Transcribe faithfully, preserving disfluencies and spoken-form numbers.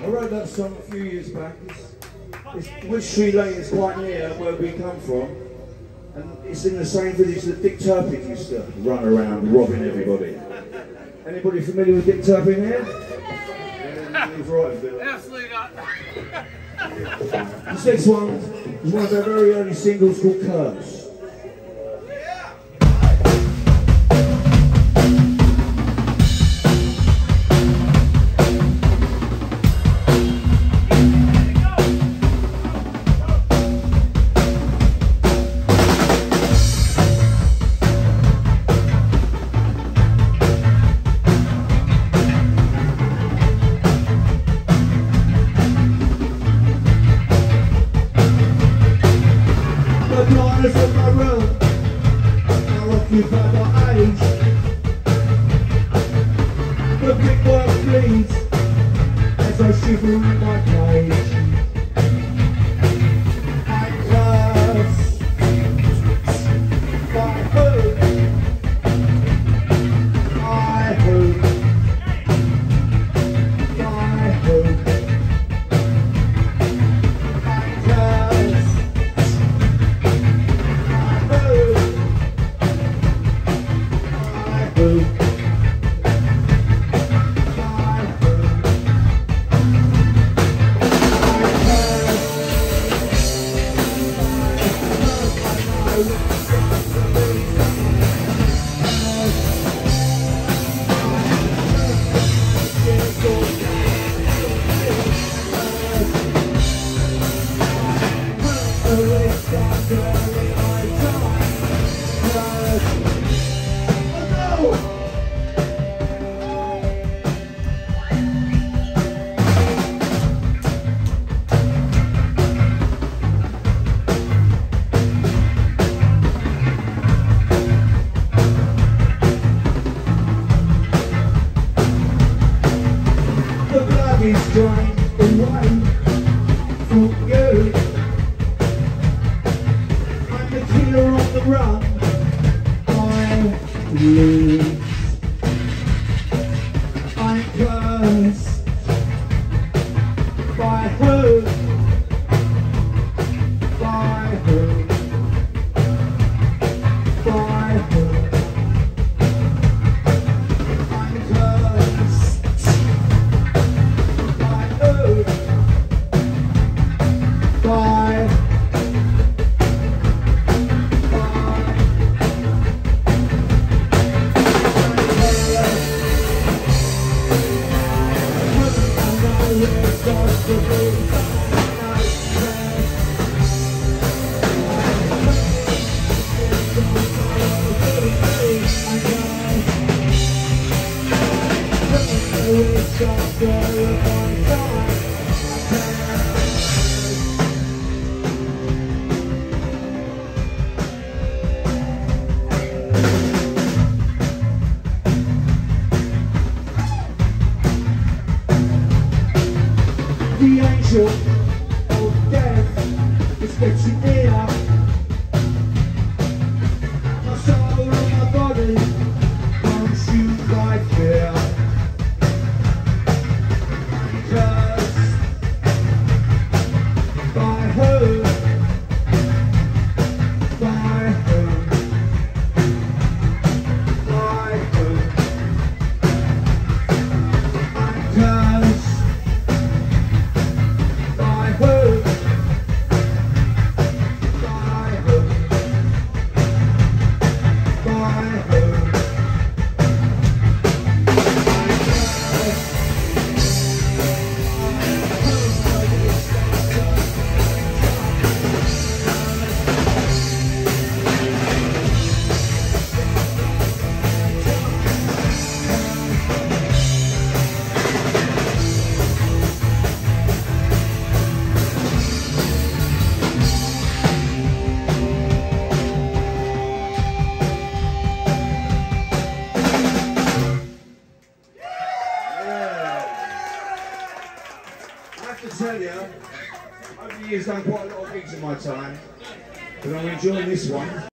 I wrote that song a few years back. It's, it's Wishy Lane is quite near where we come from, and it's in the same village that Dick Turpin used to run around robbing everybody. Anybody familiar with Dick Turpin here? Yeah, he's right, Bill. Absolutely not. This next one is one of their very early singles called Curse. Of my room, now occupied by age. The brickwork bleeds as I shiver in my cage. I curse by hope, I hope, I hope. I curse. Is drying away for you. I'm the killer on the run. I lose. I'm cursed by who? By who? By who? I'm cursed. Bye. The angel of death is getting near. My soul and my body consumed by fear. Cursed by who? By who? By who? I'm cursed. to tell you, over the years I've done quite a lot of gigs in my time, but I'm enjoying this one.